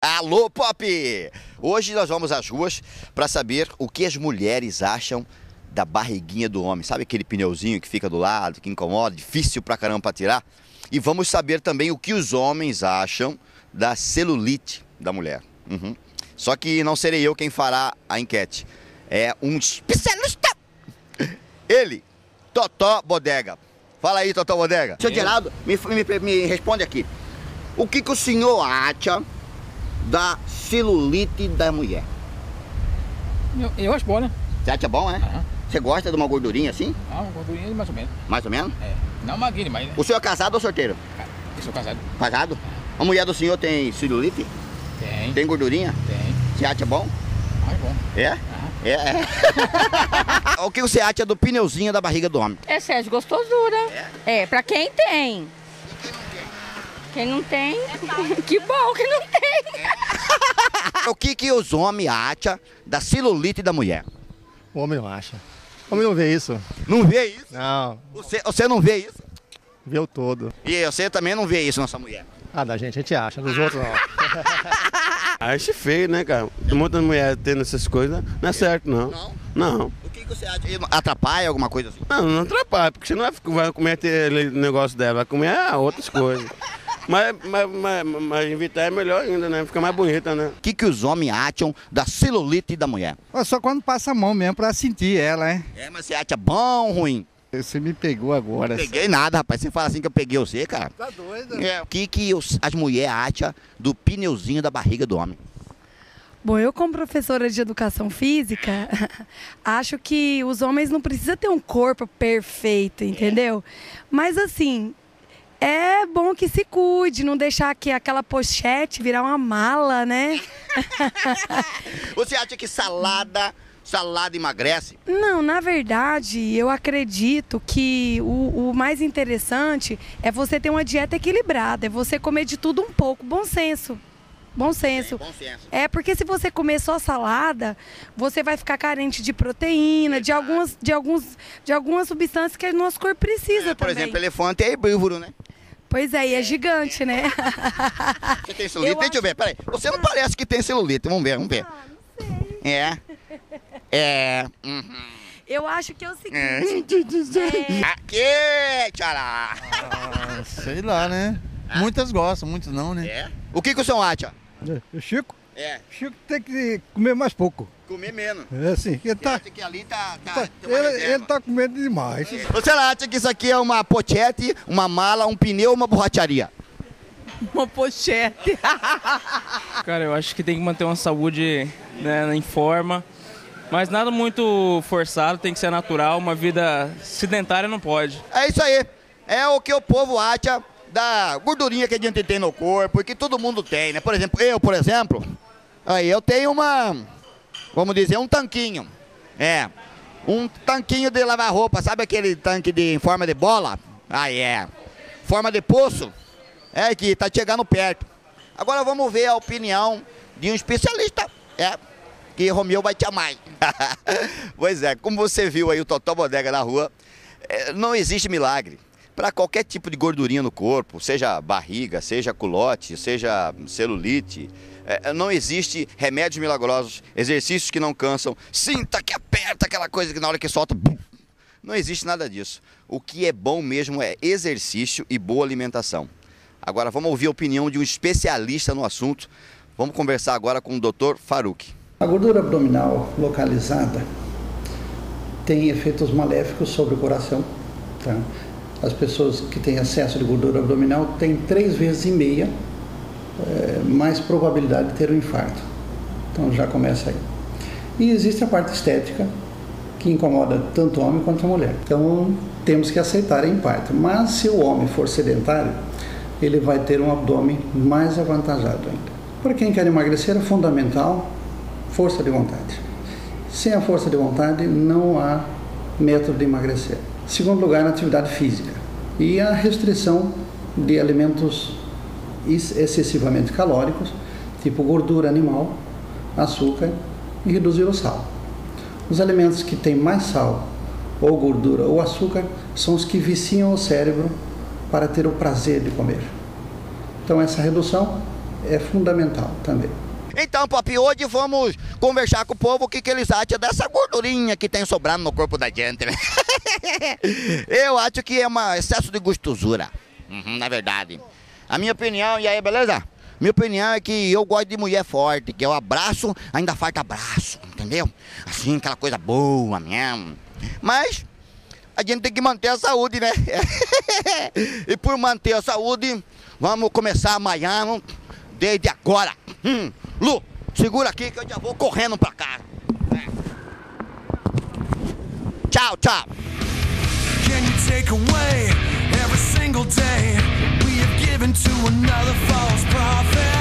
Alô, Pop! Hoje nós vamos às ruas para saber o que as mulheres acham da barriguinha do homem. Sabe aquele pneuzinho que fica do lado, que incomoda, difícil pra caramba pra tirar? E vamos saber também o que os homens acham da celulite da mulher. Só que não serei eu quem fará a enquete. É um especialista. Ele, Totó Bodega. Fala aí, Totó Bodega. Senhor Geraldo, me responde aqui. O que o senhor acha da celulite da mulher? Eu acho bom, né? Você acha bom, né? Você gosta de uma gordurinha assim? Ah, uma gordurinha mais ou menos. Mais ou menos? É. Não magrinha, mas... O senhor é casado ou solteiro? Eu sou casado. Casado? A mulher do senhor tem celulite? Tem. Tem gordurinha? Tem. Você acha bom? Ah, é bom. É? É. O que você acha do pneuzinho da barriga do homem? É sério, gostosura. Pra quem tem. Quem não tem, que bom que não tem. O que os homens acham da celulite da mulher? O homem não acha. O homem não vê isso. Não vê isso? Não, Você não vê isso? vê o todo. E você também não vê isso na sua mulher? Ah, da gente, a gente acha, dos outros não. Acho feio, né, cara? Muita mulher tendo essas coisas, não é certo, não. Não. O que você acha? Atrapalha alguma coisa assim? Não atrapalha, porque você não vai comer aquele negócio dela, vai comer outras coisas. Mas evitar é melhor ainda, né? Fica mais bonita, né? O que os homens acham da celulite da mulher? Só quando passa a mão mesmo pra sentir ela, hein? Mas você acha bom ou ruim? Você me pegou agora. Não peguei nada, rapaz. Você fala assim que eu peguei você, cara. Tá doido? O que as mulheres acham do pneuzinho da barriga do homem? Bom, eu como professora de educação física, acho que os homens não precisam ter um corpo perfeito, entendeu? Mas assim, é bom que se cuide, não deixar que aquela pochete virar uma mala, né? Você acha que salada emagrece? Não, na verdade, eu acredito que o mais interessante é você ter uma dieta equilibrada, é você comer de tudo um pouco, bom senso. Bom senso. Bom senso. É porque se você comer só salada, você vai ficar carente de proteína, de algumas substâncias que o nosso corpo precisa por também. exemplo, elefante é herbívoro, né? Pois é, e é gigante, né? Você tem celulite? Deixa eu ver, peraí. Você não parece que tem celulite, vamos ver. Ah, não sei. Eu acho que é o seguinte. Aqui, tchará. Sei lá, né? Muitas gostam, muitos não, né? O que o senhor acha? O Chico? Chico tem que comer mais pouco. comer menos. É assim, ele tá... Que ali tá Ele tá comendo demais. Você acha que isso aqui é uma pochete, uma mala, um pneu ou uma borracharia? Uma pochete. Cara, eu acho que tem que manter uma saúde, né, em forma. Mas nada muito forçado, tem que ser natural. Uma vida sedentária não pode. É isso aí. É o que o povo acha da gordurinha que a gente tem no corpo, que todo mundo tem, né? Por exemplo, aí eu tenho vamos dizer, um tanquinho. Um tanquinho de lavar roupa, sabe aquele tanque em forma de bola? Forma de poço, que tá chegando perto. Agora vamos ver a opinião de um especialista, que Romeu vai te amar. Pois é, como você viu aí o Totó Bodega na rua, não existe milagre. Para qualquer tipo de gordurinha no corpo, seja barriga, seja culote, seja celulite, não existe remédios milagrosos, exercícios que não cansam, sinta que aperta aquela coisa que na hora que solta, bum. Não existe nada disso. O que é bom mesmo é exercício e boa alimentação. Agora vamos ouvir a opinião de um especialista no assunto. Vamos conversar agora com o Dr. Faruque. A gordura abdominal localizada tem efeitos maléficos sobre o coração, tá? As pessoas que têm excesso de gordura abdominal têm 3,5 vezes mais probabilidade de ter um infarto. Então já começa aí. E existe a parte estética, que incomoda tanto o homem quanto a mulher. Então temos que aceitar em parte. Mas se o homem for sedentário, ele vai ter um abdômen mais avantajado ainda. Para quem quer emagrecer é fundamental força de vontade. Sem a força de vontade não há método de emagrecer. Segundo lugar, na atividade física e a restrição de alimentos excessivamente calóricos, tipo gordura animal, açúcar e reduzir o sal. Os alimentos que têm mais sal, ou gordura ou açúcar, são os que viciam o cérebro para ter o prazer de comer. Então essa redução é fundamental também. Então, papi, hoje vamos conversar com o povo o que eles acham dessa gordurinha que tem sobrando no corpo da gente, né? Eu acho que é um excesso de gostosura, na verdade. A minha opinião, e aí, beleza? Minha opinião é que eu gosto de mulher forte, que eu abraço, ainda falta abraço, entendeu? Assim, aquela coisa boa mesmo. Mas a gente tem que manter a saúde, né? E por manter a saúde, vamos começar amanhã, desde agora. Lu, segura aqui que eu já vou correndo pra casa. Tchau, tchau. Can you take away every single day we have given to another false prophet?